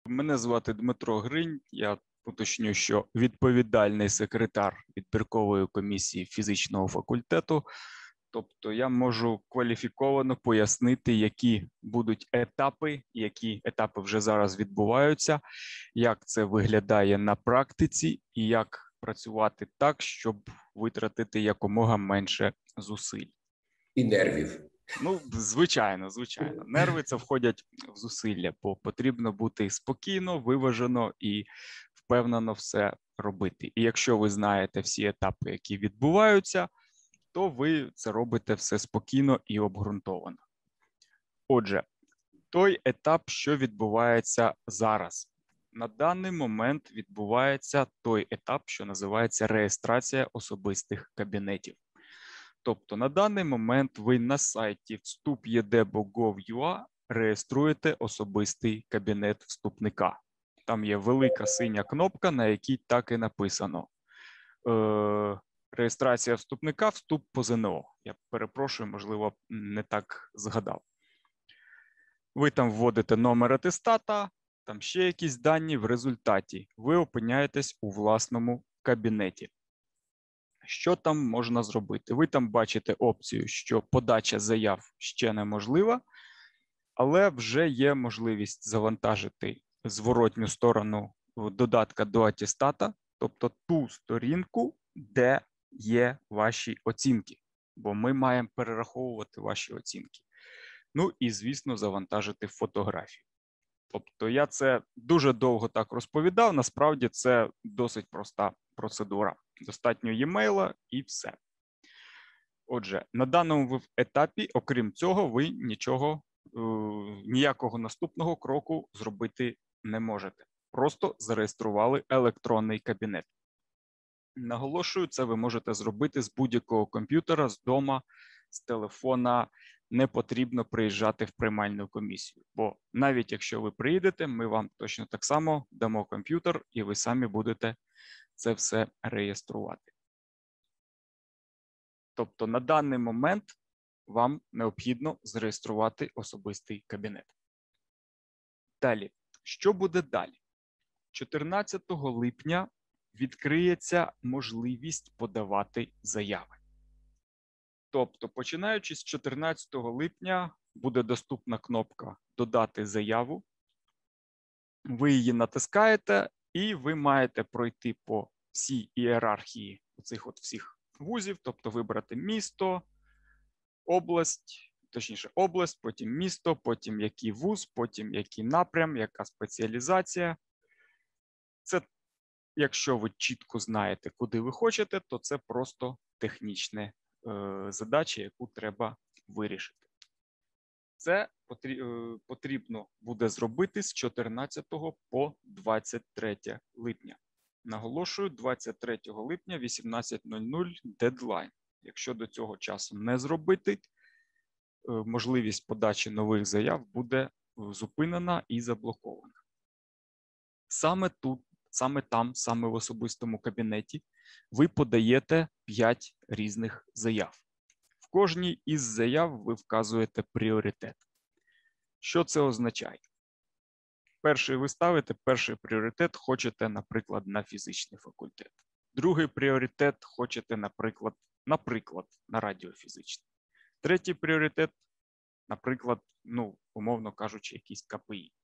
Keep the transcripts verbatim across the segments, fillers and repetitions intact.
Мене звати Дмитро Гринь, я уточню, що відповідальний секретар відбіркової комісії фізичного факультету. Тобто я можу кваліфіковано пояснити, які будуть етапи, які етапи вже зараз відбуваються, як це виглядає на практиці і як працювати так, щоб витратити якомога менше зусиль. І нервів. Ну, звичайно, звичайно. Нерви це входять в зусилля, бо потрібно бути спокійно, виважено і впевнено все робити. І якщо ви знаєте всі етапи, які відбуваються, то ви це робите все спокійно і обґрунтовано. Отже, той етап, що відбувається зараз. На даний момент відбувається той етап, що називається реєстрація особистих кабінетів. Тобто на даний момент ви на сайті вступ точка є де точка гов точка ю а реєструєте особистий кабінет вступника. Там є велика синя кнопка, на якій так і написано. Е, реєстрація вступника, вступ по зе ен о. Я перепрошую, можливо, не так згадав. Ви там вводите номер атестата, там ще якісь дані. В результаті ви опиняєтесь у власному кабінеті. Що там можна зробити? Ви там бачите опцію, що подача заяв ще неможлива, але вже є можливість завантажити зворотню сторону додатка до атестата, тобто ту сторінку, де є ваші оцінки, бо ми маємо перераховувати ваші оцінки. Ну і, звісно, завантажити фотографію. Тобто я це дуже довго так розповідав, насправді це досить проста процедура. Достатньо e-mail і все. Отже, на даному етапі, окрім цього, ви нічого, ніякого наступного кроку зробити не можете. Просто зареєстрували електронний кабінет. Наголошую, це ви можете зробити з будь-якого комп'ютера, з дому, з телефона. Не потрібно приїжджати в приймальну комісію, бо навіть якщо ви приїдете, ми вам точно так само дамо комп'ютер і ви самі будете це все реєструвати. Тобто на даний момент вам необхідно зареєструвати особистий кабінет. Далі, що буде далі? чотирнадцятого липня відкриється можливість подавати заяви. Тобто, починаючи з чотирнадцятого липня, буде доступна кнопка «Додати заяву». Ви її натискаєте, і ви маєте пройти по всій ієрархії цих от всіх вузів, тобто вибрати місто, область, точніше область, потім місто, потім який вуз, потім який напрям, яка спеціалізація. Це, якщо ви чітко знаєте, куди ви хочете, то це просто технічне задача, яку треба вирішити. Це потрібно буде зробити з чотирнадцятого по двадцять третє липня. Наголошую, двадцять третього липня, вісімнадцята нуль нуль, дедлайн. Якщо до цього часу не зробити, можливість подачі нових заяв буде зупинена і заблокована. Саме тут, саме там, саме в особистому кабінеті, ви подаєте п'ять різних заяв. В кожній із заяв ви вказуєте пріоритет. Що це означає? Перший ви ставите, перший пріоритет хочете, наприклад, на фізичний факультет. Другий пріоритет хочете, наприклад, наприклад, на радіофізичний. Третій пріоритет, наприклад, ну, умовно кажучи, якийсь ка пе і.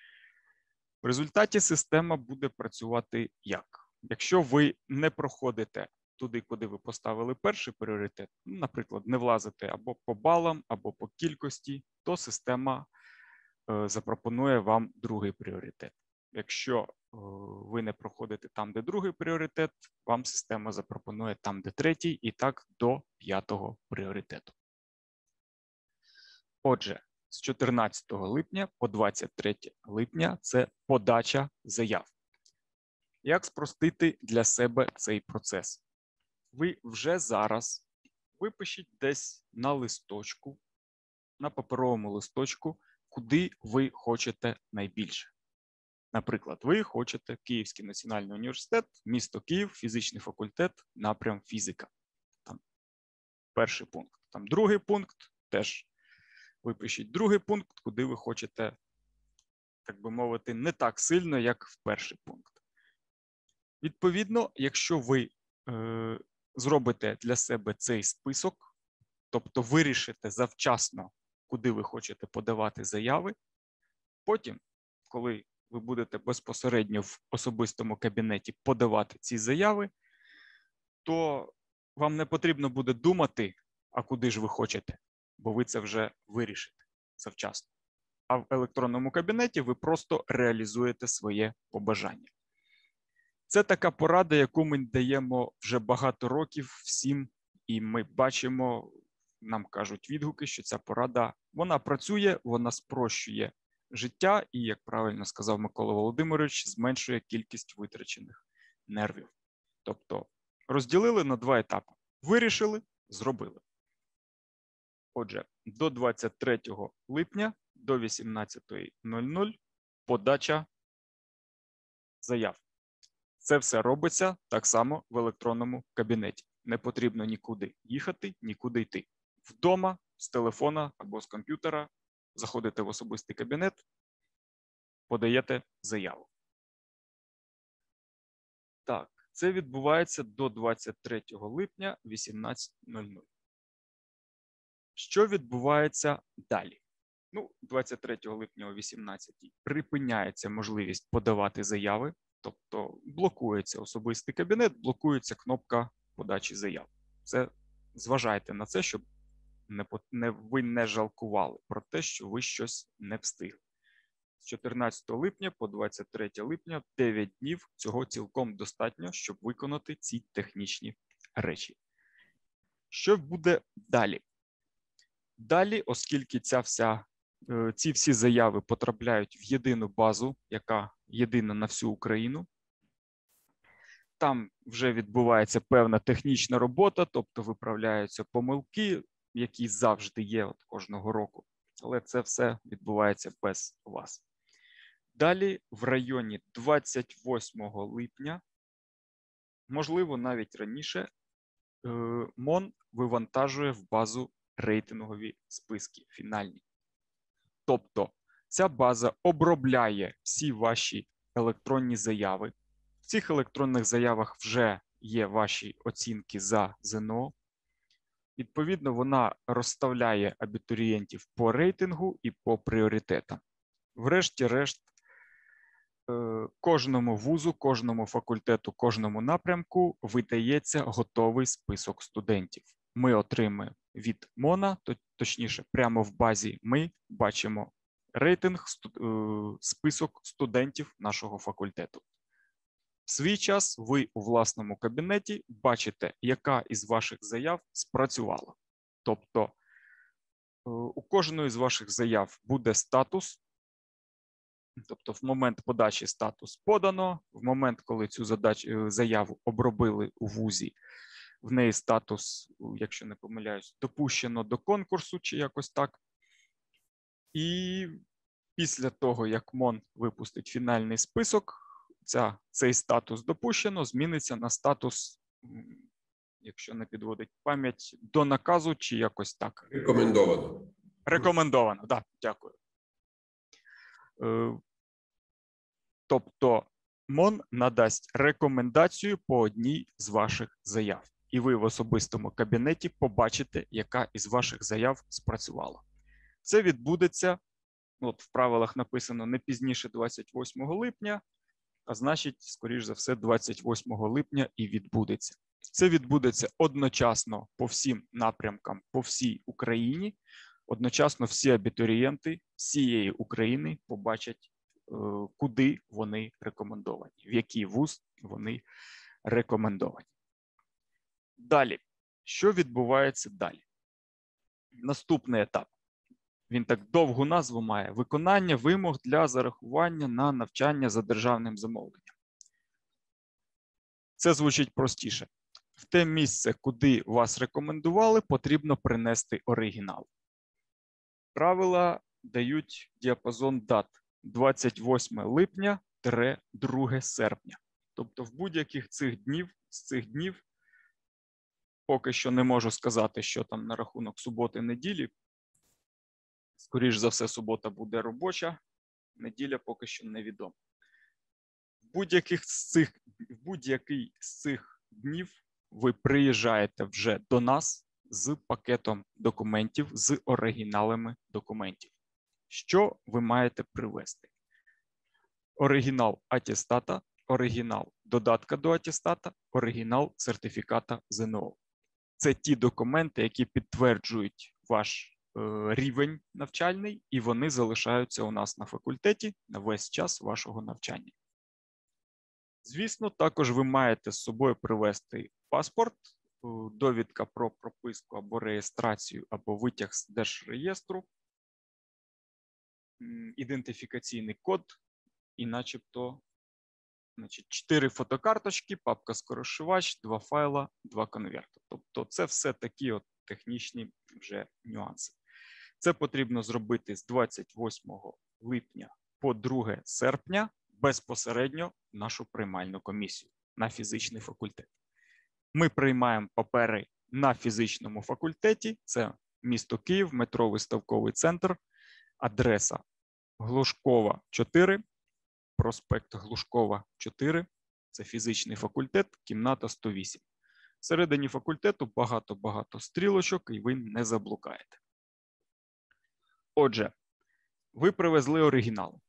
В результаті система буде працювати як? Якщо ви не проходите туди, куди ви поставили перший пріоритет, наприклад, не влазите або по балам, або по кількості, то система е, запропонує вам другий пріоритет. Якщо е, ви не проходите там, де другий пріоритет, вам система запропонує там, де третій, і так до п'ятого пріоритету. Отже, з чотирнадцятого липня по двадцять третє липня це подача заяв. Як спростити для себе цей процес? Ви вже зараз випишіть десь на листочку, на паперовому листочку, куди ви хочете найбільше. Наприклад, ви хочете Київський національний університет, місто Київ, фізичний факультет, напрям фізика. Там перший пункт. Там другий пункт теж випишіть другий пункт, куди ви хочете так би мовити, не так сильно, як в перший пункт. Відповідно, якщо ви е, зробите для себе цей список, тобто вирішите завчасно, куди ви хочете подавати заяви, потім, коли ви будете безпосередньо в особистому кабінеті подавати ці заяви, то вам не потрібно буде думати, а куди ж ви хочете, бо ви це вже вирішите завчасно. А в електронному кабінеті ви просто реалізуєте своє побажання. Це така порада, яку ми даємо вже багато років всім, і ми бачимо, нам кажуть відгуки, що ця порада, вона працює, вона спрощує життя і, як правильно сказав Микола Володимирович, зменшує кількість витрачених нервів. Тобто розділили на два етапи. Вирішили, зробили. Отже, до двадцять третього липня, до вісімнадцятої нуль нуль подача заяв. Це все робиться так само в електронному кабінеті. Не потрібно нікуди їхати, нікуди йти. Вдома, з телефона або з комп'ютера заходите в особистий кабінет, подаєте заяву. Так, це відбувається до двадцять третього липня вісімнадцята нуль нуль. Що відбувається далі? Ну, двадцять третього липня о вісімнадцятій припиняється можливість подавати заяви, тобто блокується особистий кабінет, блокується кнопка подачі заяв. Це зважайте на це, щоб не, не, ви не жалкували про те, що ви щось не встигли. З чотирнадцятого липня по двадцять третє липня дев'ять днів, цього цілком достатньо, щоб виконати ці технічні речі. Що буде далі? Далі, оскільки ця вся, ці всі заяви потрапляють в єдину базу, яка єдина на всю Україну, там вже відбувається певна технічна робота, тобто виправляються помилки, які завжди є от кожного року. Але це все відбувається без вас. Далі в районі двадцять восьмого липня, можливо навіть раніше, МОН вивантажує в базу рейтингові списки фінальні. Тобто ця база обробляє всі ваші електронні заяви. В цих електронних заявах вже є ваші оцінки за ЗНО. Відповідно, вона розставляє абітурієнтів по рейтингу і по пріоритетам. Врешті-решт, кожному вузу, кожному факультету, кожному напрямку видається готовий список студентів. Ми отримуємо від МОНа, точніше, прямо в базі ми бачимо рейтинг, список студентів нашого факультету. В свій час ви у власному кабінеті бачите, яка із ваших заяв спрацювала. Тобто у кожної з ваших заяв буде статус, тобто в момент подачі статус подано, в момент, коли цю задачу, заяву обробили у вузі, в неї статус, якщо не помиляюсь, допущено до конкурсу чи якось так. І після того, як МОН випустить фінальний список, ця, цей статус допущено, зміниться на статус, якщо не підводить пам'ять, до наказу чи якось так. Рекомендовано. Рекомендовано, так, да, дякую. Тобто МОН надасть рекомендацію по одній з ваших заяв. І ви в особистому кабінеті побачите, яка із ваших заяв спрацювала. Це відбудеться, от в правилах написано, не пізніше двадцять восьмого липня, а значить, скоріш за все, двадцять восьмого липня і відбудеться. Це відбудеться одночасно по всім напрямкам, по всій Україні. Одночасно всі абітурієнти всієї України побачать, куди вони рекомендовані, в який вуз вони рекомендовані. Далі. Що відбувається далі? Наступний етап. Він так довгу назву має. Виконання вимог для зарахування на навчання за державним замовленням. Це звучить простіше. В те місце, куди вас рекомендували, потрібно принести оригінал. Правила дають діапазон дат двадцять восьме липня – друге серпня. Тобто в будь-яких цих днів, з цих днів, поки що не можу сказати, що там на рахунок суботи-неділі. Скоріш за все, субота буде робоча, неділя поки що невідома. Будь-яких з цих, будь-який з цих днів ви приїжджаєте вже до нас з пакетом документів, з оригіналами документів. Що ви маєте привезти? Оригінал атестата, оригінал додатка до атестата, оригінал сертифіката зе ен о. Це ті документи, які підтверджують ваш е, рівень навчальний, і вони залишаються у нас на факультеті на весь час вашого навчання. Звісно, також ви маєте з собою привезти паспорт, довідка про прописку або реєстрацію, або витяг з держреєстру, ідентифікаційний код і начебто значить, чотири фотокарточки, папка скоросшивач, два файла, два конверти. Тобто це все такі от технічні вже нюанси. Це потрібно зробити з двадцять восьмого липня по друге серпня безпосередньо в нашу приймальну комісію на фізичний факультет. Ми приймаємо папери на фізичному факультеті, це місто Київ, метро Виставковий центр, адреса Глушкова, чотири, проспект Глушкова, чотири, це фізичний факультет, кімната сто вісім. Всередині факультету багато-багато стрілочок, і ви не заблукаєте. Отже, ви привезли оригінал.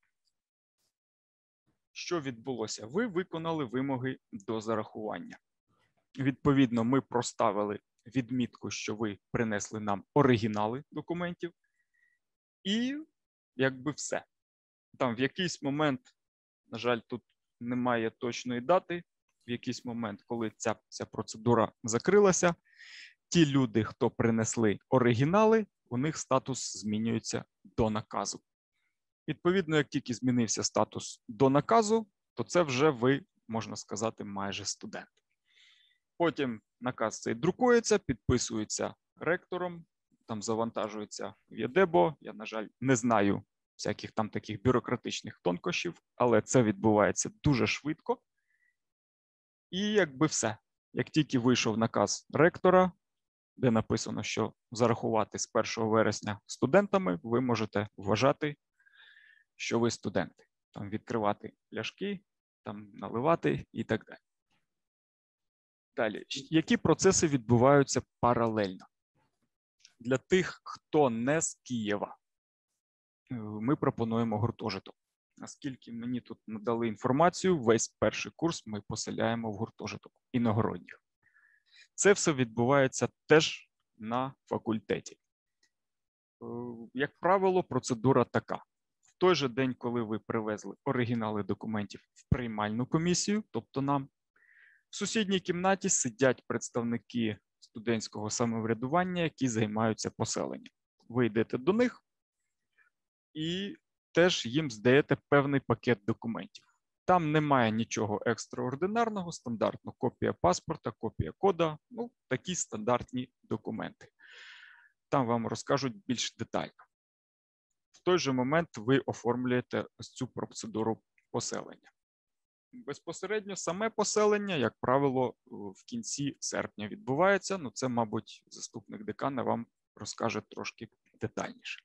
Що відбулося? Ви виконали вимоги до зарахування. Відповідно, ми проставили відмітку, що ви принесли нам оригінали документів. І якби все. Там в якийсь момент, на жаль, тут немає точної дати, в якийсь момент, коли ця, ця процедура закрилася, ті люди, хто принесли оригінали, у них статус змінюється до наказу. Відповідно, як тільки змінився статус до наказу, то це вже ви, можна сказати, майже студент. Потім наказ цей друкується, підписується ректором, там завантажується в ЄДЕБО. Я, на жаль, не знаю всяких там таких бюрократичних тонкощів, але це відбувається дуже швидко. І якби все. Як тільки вийшов наказ ректора, де написано, що зарахувати з першого вересня студентами, ви можете вважати, що ви студенти. Там відкривати пляшки, там наливати і так далі. Далі. Які процеси відбуваються паралельно? Для тих, хто не з Києва, ми пропонуємо гуртожиток. Наскільки мені тут надали інформацію, весь перший курс ми поселяємо в гуртожиток іногородніх. Це все відбувається теж на факультеті. Як правило, процедура така. В той же день, коли ви привезли оригінали документів в приймальну комісію, тобто нам, в сусідній кімнаті сидять представники студентського самоврядування, які займаються поселенням. Ви йдете до них і теж їм здаєте певний пакет документів. Там немає нічого екстраординарного, стандартно копія паспорта, копія кода, ну, такі стандартні документи. Там вам розкажуть більш детально. В той же момент ви оформлюєте ось цю процедуру поселення. Безпосередньо саме поселення, як правило, в кінці серпня відбувається. Ну, це, мабуть, заступник декана вам розкаже трошки детальніше.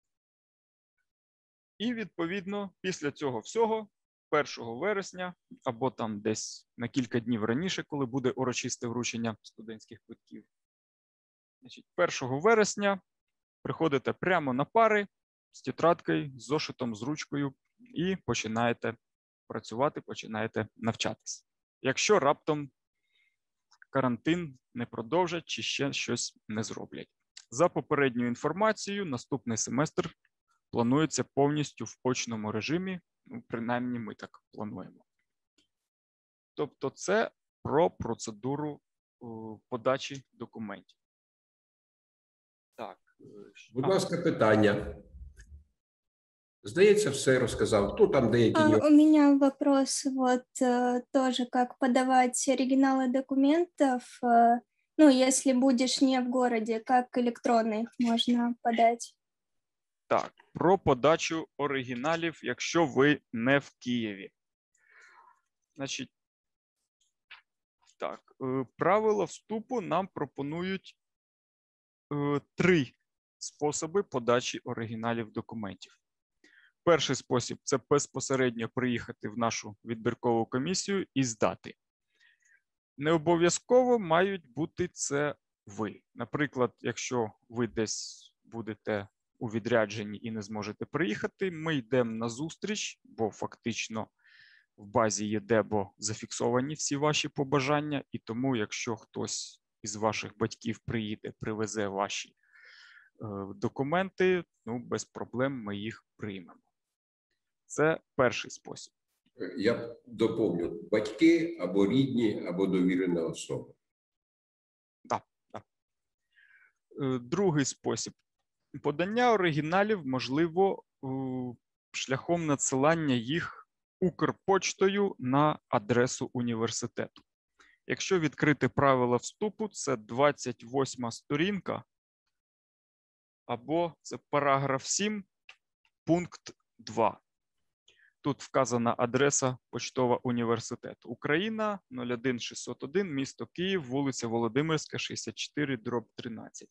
І, відповідно, після цього всього, першого вересня, або там десь на кілька днів раніше, коли буде урочисте вручення студентських квитків, значить, першого вересня приходите прямо на пари з тетрадкою, з зошитом, з ручкою і починаєте працювати, починаєте навчатись. Якщо раптом карантин не продовжать чи ще щось не зроблять. За попередньою інформацією, наступний семестр планується повністю в очному режимі, ну, принаймні ми так плануємо. Тобто це про процедуру о, подачі документів. Так. Будь ласка, питання. Здається, все розказав. Хто там деякі? А, у меня вопрос вот э, тоже, как подавать оригиналы документов, э, ну, если будешь не в городе, как электронно их можно подать? Так, про подачу оригіналів, якщо ви не в Києві. Значить, так, е, правила вступу нам пропонують е, три способи подачі оригіналів документів. Перший спосіб – це безпосередньо приїхати в нашу відбіркову комісію і здати. Не обов'язково мають бути це ви. Наприклад, якщо ви десь будете у відрядженні і не зможете приїхати, ми йдемо на зустріч, бо фактично в базі ЄДЕБО зафіксовані всі ваші побажання, і тому, якщо хтось із ваших батьків приїде, привезе ваші е, документи, ну, без проблем ми їх приймемо. Це перший спосіб. Я доповню: батьки або рідні, або довірена особа. Так, так. Е, другий спосіб. Подання оригіналів можливо е, шляхом надсилання їх Укрпочтою на адресу університету. Якщо відкрити правила вступу, це двадцять восьма сторінка, або це параграф сім, пункт два. Тут вказана адреса Поштова університету. Україна, нуль один шістсот один, місто Київ, вулиця Володимирська, шістдесят чотири, дроб тринадцять.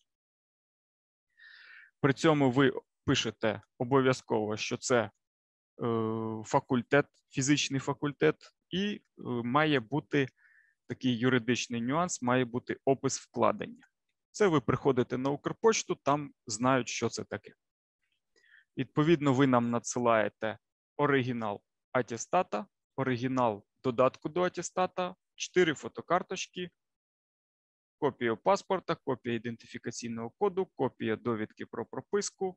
При цьому ви пишете обов'язково, що це факультет, фізичний факультет, і має бути такий юридичний нюанс, має бути опис вкладення. Це ви приходите на Укрпошту, там знають, що це таке. Відповідно, ви нам надсилаєте оригінал атестата, оригінал додатку до атестата, чотири фотокарточки, копію паспорта, копія ідентифікаційного коду, копія довідки про прописку.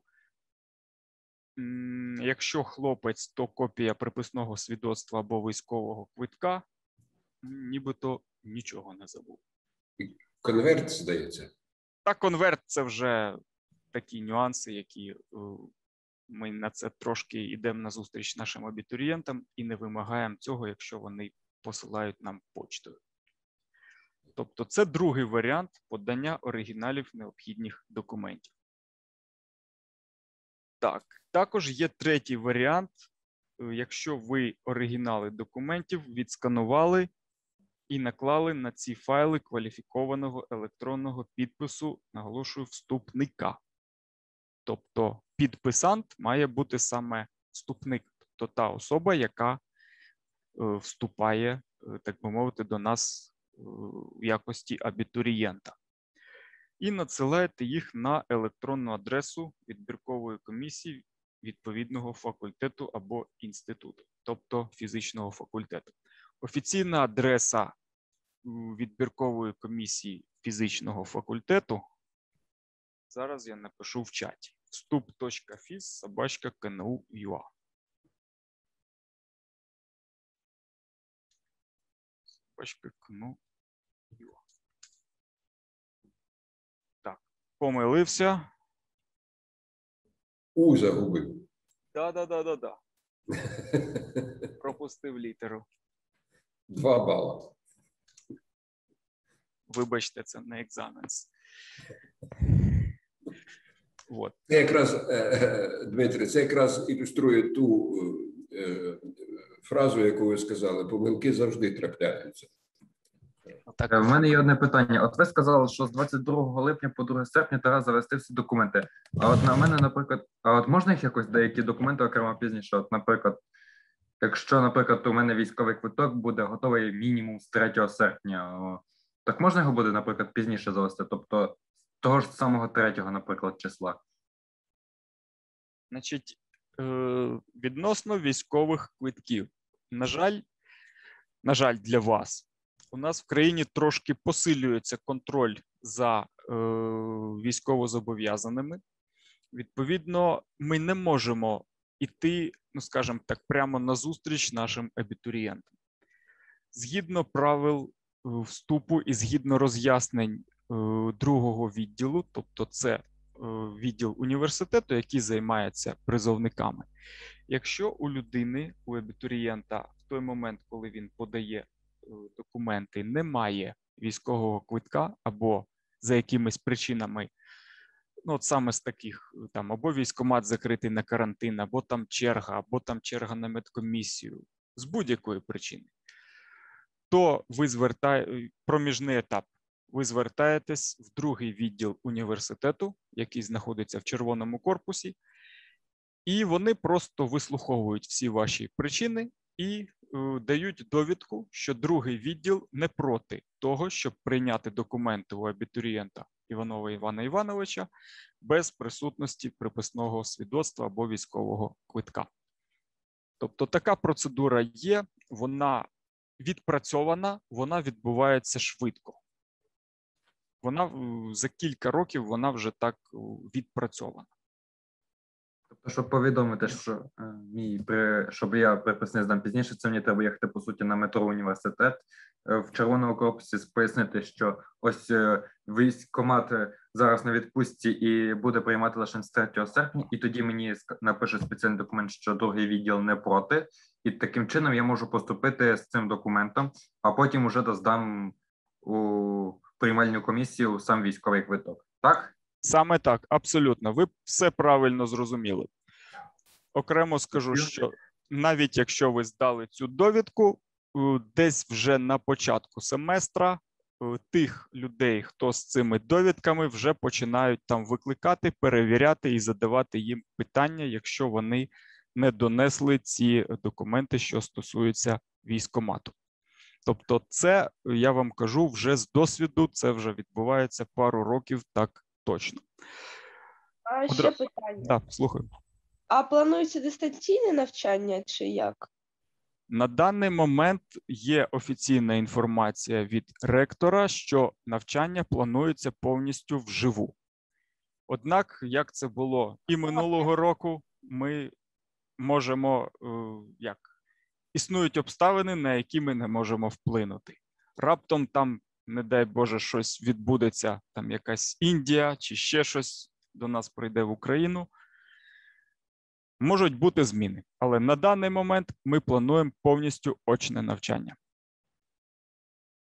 Якщо хлопець, то копія приписного свідоцтва або військового квитка, нібито нічого не забув. Конверт, здається? Та конверт – це вже такі нюанси, які ми на це трошки йдемо на зустріч нашим абітурієнтам і не вимагаємо цього, якщо вони посилають нам почтою. Тобто це другий варіант подання оригіналів необхідних документів. Так, також є третій варіант, якщо ви оригінали документів відсканували і наклали на ці файли кваліфікованого електронного підпису, наголошую, вступника. Тобто підписант має бути саме вступник, тобто та особа, яка вступає, так би мовити, до нас в якості абітурієнта. І надсилаєте їх на електронну адресу відбіркової комісії відповідного факультету або інституту, тобто фізичного факультету. Офіційна адреса відбіркової комісії фізичного факультету зараз я напишу в чаті: вступ точка фіз собака ка ен у крапка ю а. собака ка ен у крапка ю а. Так, помилився. У загубив. Да-да-да-да-да. Пропустив літеру. Два бала. Вибачте, це не екзамен. Вот. Це якраз, Дмитре, це якраз ілюструє ту фразу, яку ви сказали: помилки завжди трапляються. Так, в мене є одне питання. От ви сказали, що з двадцять другого липня по друге серпня треба завести всі документи. А от на мене, наприклад, а от можна їх якось деякі документи окремо пізніше? От, наприклад, якщо, наприклад, у мене військовий квиток буде готовий мінімум з третього серпня, о, так можна його буде, наприклад, пізніше завести? Тобто того ж самого третього, наприклад, числа? Значить, відносно військових квитків. На жаль, на жаль, для вас, у нас в країні трошки посилюється контроль за е, військовозобов'язаними. Відповідно, ми не можемо йти, ну скажімо так, прямо на зустріч нашим абітурієнтам. Згідно правил вступу і згідно роз'яснень е, другого відділу, тобто це е, відділ університету, який займається призовниками, якщо у людини, у абітурієнта в той момент, коли він подає документи, немає військового квитка або за якимись причинами, ну от саме з таких, там або військкомат закритий на карантин, або там черга, або там черга на медкомісію, з будь-якої причини, то ви звертаєте, проміжний етап, ви звертаєтесь в другий відділ університету, який знаходиться в червоному корпусі, І вони просто вислуховують всі ваші причини і е, дають довідку, що другий відділ не проти того, щоб прийняти документи у абітурієнта Іванова Івана Івановича без присутності приписного свідоцтва або військового квитка. Тобто така процедура є, вона відпрацьована, вона відбувається швидко. Вона за кілька років вона вже так відпрацьована. Тобто, щоб повідомити, що е, мій при щоб я приписний здам пізніше, це мені треба їхати по суті на метро університет, е, в червоному корпусі пояснити, що ось е, військкомат зараз на відпустці і буде приймати лише з третього серпня, і тоді мені напише спеціальний документ, що другий відділ не проти, і таким чином я можу поступити з цим документом, а потім уже доздам у приймальну комісію сам військовий квиток. Так? Саме так, абсолютно. Ви все правильно зрозуміли. Окремо скажу, що навіть якщо ви здали цю довідку, десь вже на початку семестра тих людей, хто з цими довідками, вже починають там викликати, перевіряти і задавати їм питання, якщо вони не донесли ці документи, що стосуються військкомату. Тобто це, я вам кажу, вже з досвіду, це вже відбувається пару років так точно. А Одра... ще питання. Так, слухаю. А планується дистанційне навчання чи як? На даний момент є офіційна інформація від ректора, що навчання планується повністю вживу. Однак, як це було і минулого року, ми можемо, як, існують обставини, на які ми не можемо вплинути. Раптом там, не дай Боже, щось відбудеться, там якась Індія чи ще щось до нас прийде в Україну. Можуть бути зміни, але на даний момент ми плануємо повністю очне навчання.